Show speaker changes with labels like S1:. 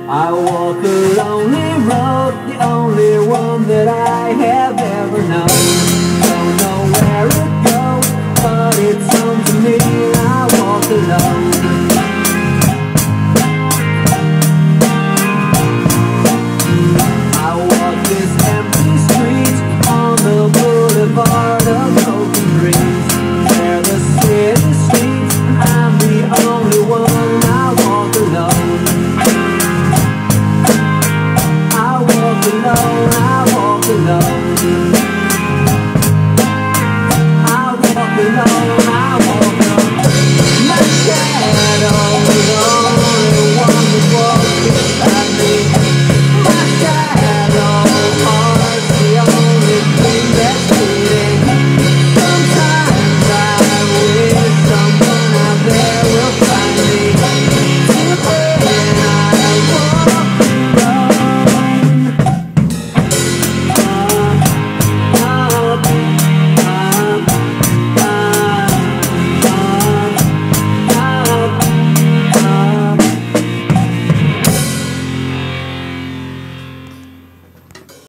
S1: I walk a lonely road, the only one that I have ever known. Don't know where it goes, but it's home to me. I walk alone.